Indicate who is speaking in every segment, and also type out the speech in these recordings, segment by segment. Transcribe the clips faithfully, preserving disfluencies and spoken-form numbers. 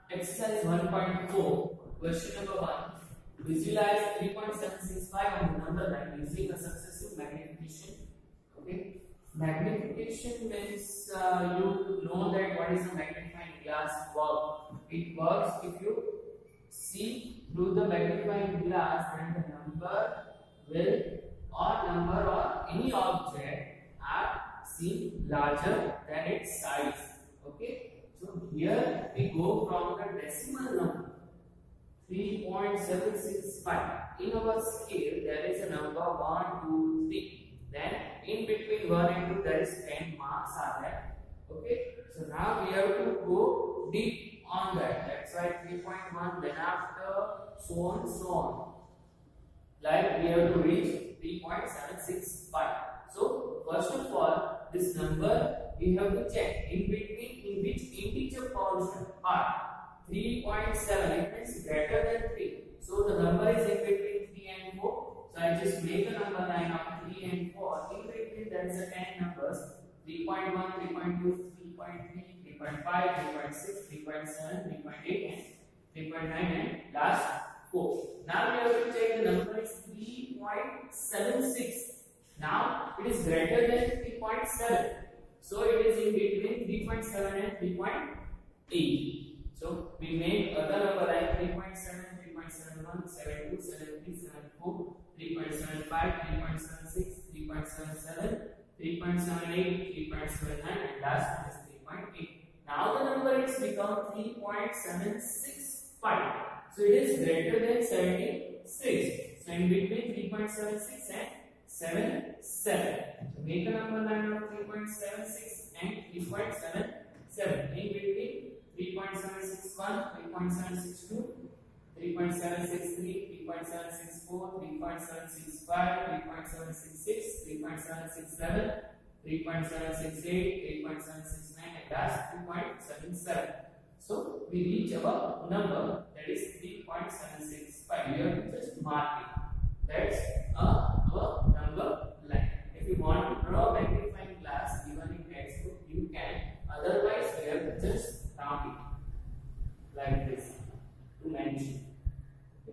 Speaker 1: exercise one point four, question number one. Visualize three point seven six five on the number line using a successive magnification. Okay, magnification means uh, you know that what is a magnifying glass work. It works if you see through the magnifying glass, and the number will or number or any object are seen larger than its size. Okay, so here we go from the decimal number three point seven six five. In our scale there is a number one, two, three. Then in between one and two there is ten marks are there. Okay, so now we have to go deep on that. That's why three point one, then after so on, so on. Like we have to reach three point seven six five. So first of all, this number we have to check in between in which integer portion part. three point seven, it means greater than three. So the number is in between three and four. So I just make a number line of three and four. In between there is a ten numbers: three point one, three point two, three point three, three point five, three point six, three point seven, three point eight, and three point nine, and last four. Now we have to check the number is three point seven six. Now it is greater than three point seven. So it is in between three point seven and three point eight. So we make other number like three point seven, three point seven one, seven two, seven three, seven four, three point seven five, three point seven six, three point seven seven, three point seven eight, three point seven nine, and last one is three point eight. Now the number is become three point seven six five. So it is greater than seventy-six. So in between three point seven six and seventy-seven. So make a number line of three point seven six and three point seven seven. In between three point seven six one, three point seven six two, three point seven six three, three point seven six four, three point seven six five, three point seven six six, three point seven six seven, three point seven six eight, three point seven six nine, and last three point seven seven. So we reach our number, that is three point seven six five. We have to just mark it. That's uh, our number line. If you want to draw magnifying glass given in textbook, you can. Otherwise, we have to just round it like this to mention. Okay.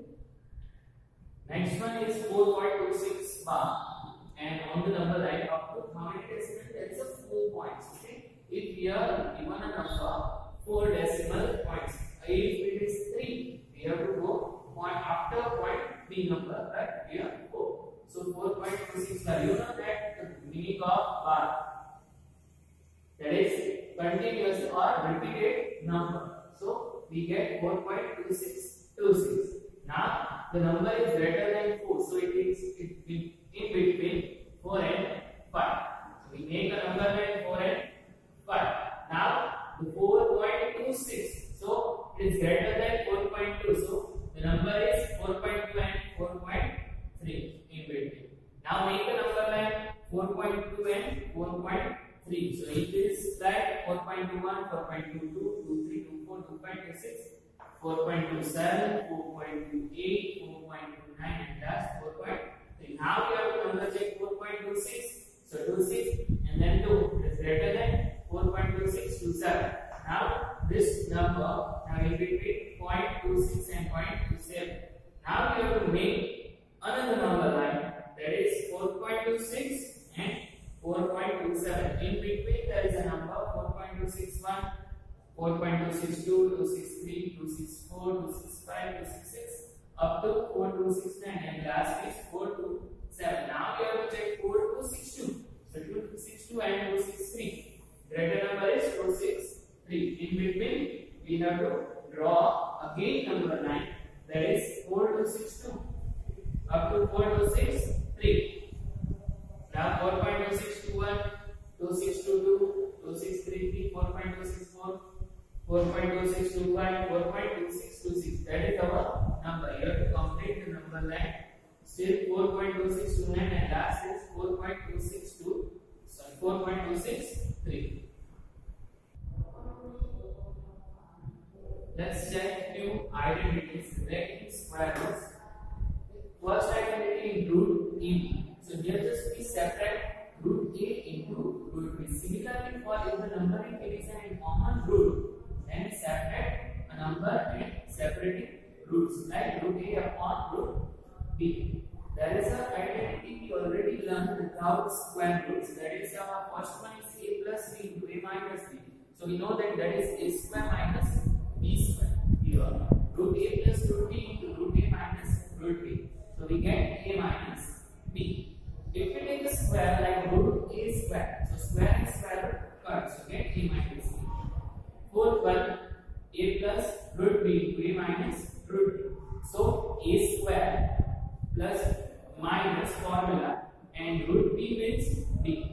Speaker 1: Next one is four point two six bar, and on the number line up to how many decimal? There is a four points. Okay. If we are given a number four decimal points, if it is three, we have to go point after point three number, right? Here four. So four point two six bar. You know that the meaning of bar, that is continuous or repeated number. So we get four point two six two six. Now the number is greater than four, so it is it in between four and five. So we make a number like four and five. Now the four point two six, so it is greater than four point two. So the number is four point two and four point three in between. Now make a number like four point two and four point three. So it is like four point two one, four point two two, two three, two four, two point two six, four point two seven, four point two eight, four point two nine, and last four point three. Now we have to number check four point two six. So two six and then two is greater than four point two six, two seven. Now this number now in between zero point two six and zero point two seven. Now we have to make another number line, that is four point two six and four point two seven. In between there is a number four point two six one, four point two six two, two six three, two six four, two six five, two six six, up to four two six nine, and last is four two seven. Now we have to check four two six two. So two six two and two six three. Greater number is two six three. In between we have to draw again number line, that is four two six two up to four two six three. Now four point two six two one, two six two two, two six three three, four point two six four, four point two six two five, four point two six two six. That is our number. You have to complete the number line. Still four point two six two nine, and last is four point two six two, sorry, four point two six three. Let's check few identities relating square roots. First identity in root E. So here just we separate root A into root B. Similarly, for if the number in it is an common root, then separate a number root a upon root b. There is a identity we already learned without square roots. That is our first one is a plus b into a minus b. So we know that that is a square minus b square. Here root a plus root b into root a minus root b. So we get a minus b. If we take a square like root a square, so square and square root cut, so get a minus b. Fourth one, a plus root b into a minus root b. So a square plus minus formula and root b means b.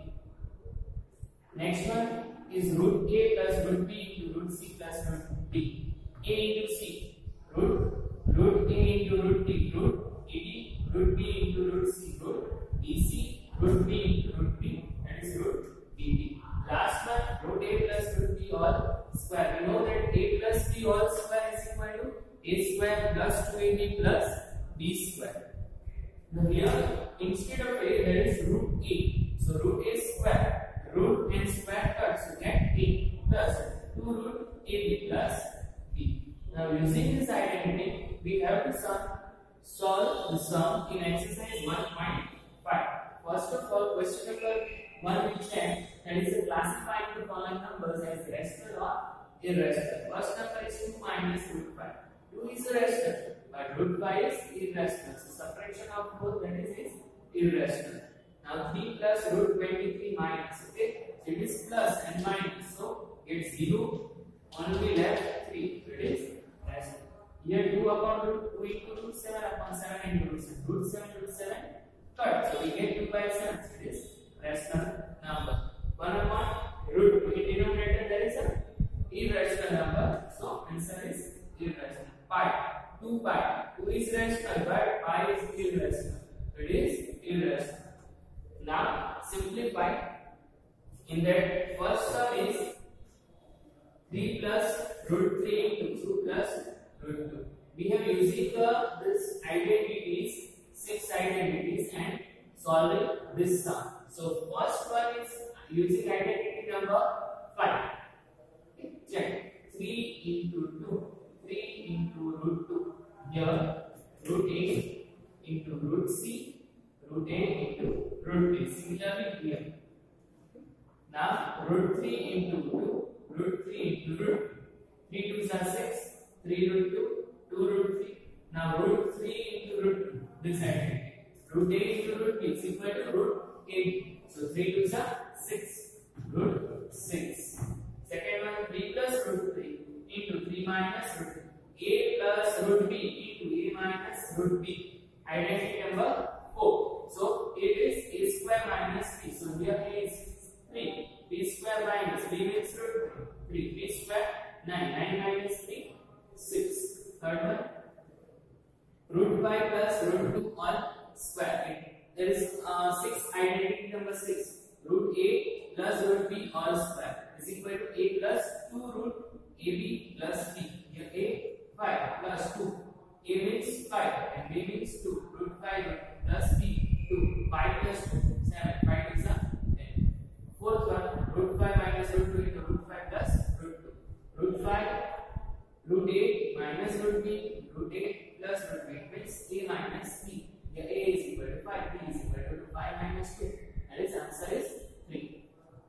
Speaker 1: Next one is root a plus root b into root c plus root b. A into c, root root a into root b, root ad, root b into root c, root bc, root b into root b, that is root bb. Last one, root a plus root b all square. We know that a plus b all square is equal to a square plus two a b plus b square. Now here, instead of a, there is root a. So root a square, root and square cut, so get a plus two root ab plus b. Now using this identity, we have to sum, solve the sum in exercise one point five. First of all, question number one will check, that is a classifying the following numbers as rational or irrational. First number is two minus root five. two is a rational, but root five is irrational. So subtraction of both, that is, is irrational. Now three plus root twenty-three minus, okay? So it is plus and minus. So it's zero, only left three. So it is rational. Here two upon root two into root seven upon seven into root seven. Root seven root seven cut. So we get two by seven. So it is rational number. one upon root two. In denominator there is a irrational number. So answer is irrational. Pi. two pi. two is rational but pi is irrational. It is irrational. Now simplify. In that first term is three plus root three into two plus root two. We have using uh, this identities, six identities and solving this sum. So first one is using identity number five. Okay, check. three into two. three into root two. Here root a into root c, root a into root b. Similarly here. Now root three into two, root three into root two. three twos are six, three root two, two root three. Now root three into root two. This identity. Root a into root b is equal to root a. So three twos are six, root six. Second one, three plus root three into three minus root two. A plus root b into a minus root b. Identity number four. So it is a square minus b. So here a is three. b square minus b means root three. b square nine. nine minus three, six. Third one, root five plus root two all square. There is uh, six. Identity number six. Root a plus root b all square is equal to a plus two root ab plus b. Here a five plus two. A means five and b means two. Root five plus b two. five plus two, seven. five is a ten. Fourth one, root five minus root two into root five plus root two. Root five, root a minus root b, root a plus root b. It means a minus b. Here a is equal to five, b is equal to five minus two. And its answer is three.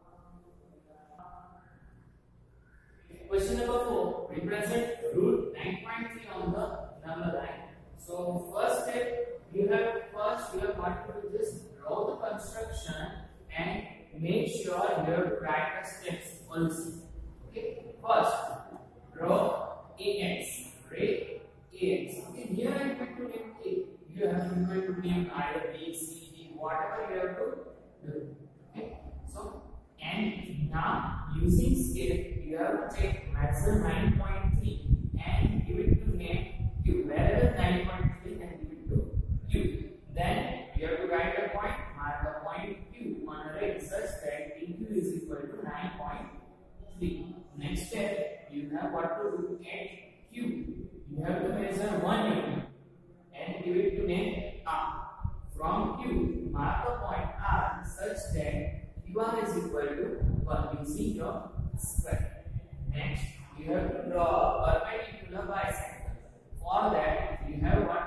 Speaker 1: Question number four. Represent root nine point three on the number line. So first step, you have first you have got to just draw the construction and make sure you have write the steps also. Okay. First, draw ax. Right? Ax. Okay. Here I am going to name a. You have to going to name either b, c, d, whatever you have to do. Okay. So and now using scale, you have to take maximum nine point three and give it to name q. Wherever nine point three and give it to q. Then you have to write a point, mark the point q on a red such that q is equal to nine point three. Next step, you have what to do at q. You have to measure one unit and give it to name r. From q, mark the point r such that qr is equal to one using your square. Next, you have to draw a perpendicular bisector. For that, you have what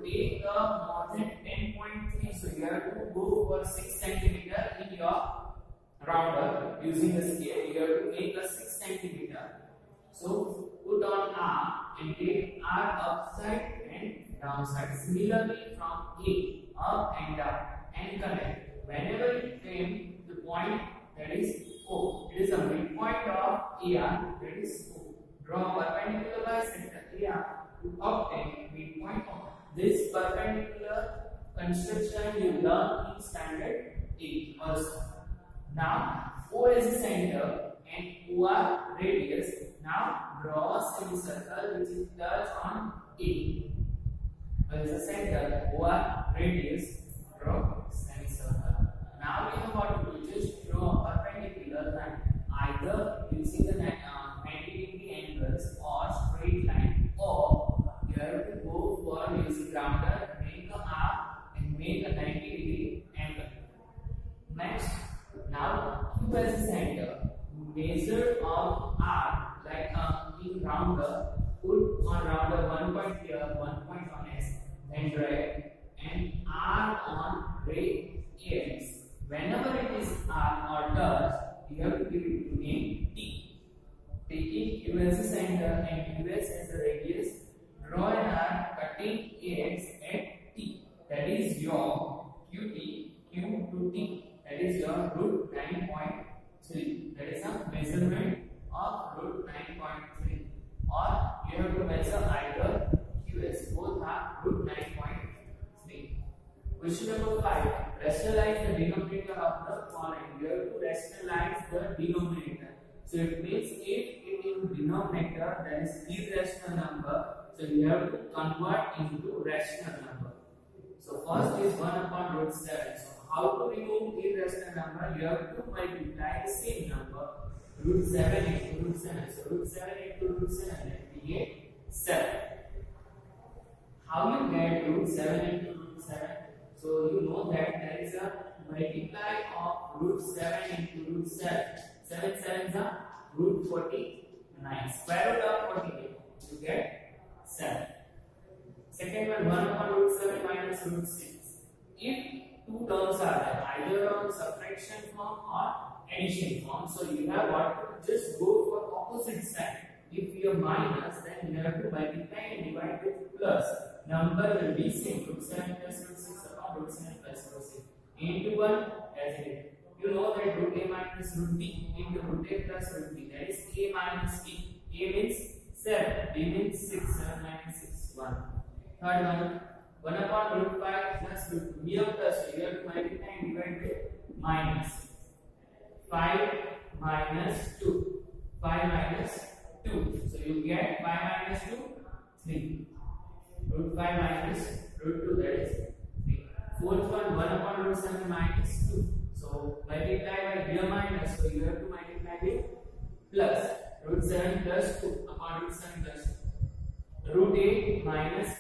Speaker 1: take a more than ten point three, so you have to go for six centimeter in your rounder using the scale. You have to make a six centimeter. So put on R and take R upside and downside. Similarly from A up and down and connect. Whenever you came the point that is O, it is a midpoint of A R, that is O. Draw a perpendicular bisector A R to obtain midpoint of this perpendicular construction you learn in standard eight also. Now O is the center and O R radius. Now draw a semicircle which is touch on A. O is the center, O R radius, draw semicircle. Now we have what to do, just draw a perpendicular line either using the uh, ninety degree angles or straight line, or you have to go for using rounder, make a arc and make a ninety degree angle. Next, now Q as the center, measure of R like uh, in rounder, put on rounder one point here, one point on S, then drag and R on radius. Whenever it is R or touch, you have to give it to name T. Taking Q as the center and Q S as the radius, draw an arc cutting A X at T. That is your Q T, Q to T. That is your root nine point three. That is a measurement of root nine point three. Or you have to measure either Q S. Both are root nine point three. Question number five. Rationalize the denominator of the following. You have to rationalize the denominator. So it means if it is denominator, that is irrational number, so you have to convert into rational number. So first is one upon root seven. So how to remove irrational number? You have to multiply the same number. Root seven into root seven. So root seven into root seven, that we get seven. How you get root seven into root seven? So you know that there is a multiply of root seven into root seven. seven sevens are root forty-nine. Square root of forty-eight. You get seven. Second one, one upon root seven minus root six. If two terms are there, either on subtraction form or addition form, so you have what to just go for opposite side. If you are minus, then you have to multiply and divide with plus. Number will be same. Root seven plus root six upon root seven plus root six. Into one as it is. You know that root a minus root b into root a plus root b. That is a minus b. A means seven. B means six. seven minus six. one. Third one. one upon root five plus root two. Here plus two. You have to multiply and divide with minus. five minus two. five minus two. So you get five minus two. three. Root five minus root two, that is three. Fourth one, one upon root seven minus two. So multiply by here minus, so you have to multiply with plus. Root seven plus two upon root seven plus two. Root eight minus